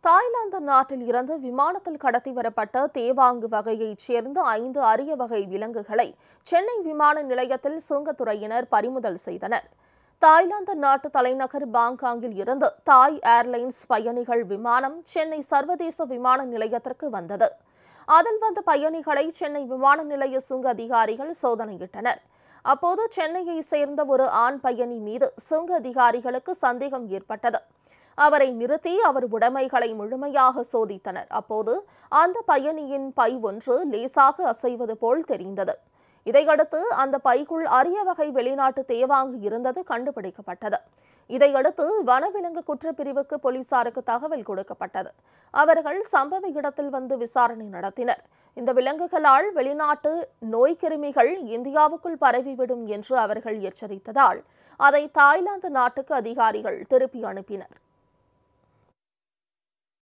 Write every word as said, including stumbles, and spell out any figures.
Thailand நாட்டில் இருந்து விமானத்தில் கடத்தி வரப்பட்ட தேவாங்கு வகையைச் சேர்ந்த ஐந்து அரிய வகை விலங்குகளை சென்னை விமான நிலையத்தில் சுங்கத்துறையினர் பறிமுதல் செய்தனர். தாய்லாந்து நாட்டு தலைநகர் பாங்காங்கில் இருந்து தாய் ஏர்லைன்ஸ் பயணிகள் விமானம் சென்னை சர்வதேச விமான நிலையத்திற்கு வந்தது. அதில் வந்த பயணிகளை சென்னை விமான நிலைய சுங்க அதிகாரிகள் சோதனையிட்டனர். அப்போது சென்னையை சேர்ந்த ஒரு ஆண் பயணி மீது சுங்க அதிகாரிகளுக்கு சந்தேகம் ஏற்பட்டது. அவரை நிறுத்தி அவர் உடைமைகளை முழுமையாக சோதித்தனர். அப்போது அந்த பயணியின் பை ஒன்று லேசாக அசைவது போல் தெரிந்தது. இதையடுத்து அந்த பைக்குள் அரிய வகை வெளிநாட்டு தேவாங்கு இருந்தது கண்டுபிடிக்கப்பட்டது. இதையடுத்து வனவிலங்கு குற்றப்பிரிவுக்கு போலீசாருக்கு தகவல் கொடுக்கப்பட்டது. அவர்கள் சம்பவ இடத்தில் வந்து விசாரணை நடத்தினர். இந்த விலங்குகளால் வெளிநாட்டு நோய்க்கிருமிகள் இந்தியாவுக்குள் பரவிவிடும் என்று அவர்கள் எச்சரித்ததால் அதை தாய்லாந்து நாட்டுக்கு அதிகாரிகள் திருப்பி அனுப்பினர்.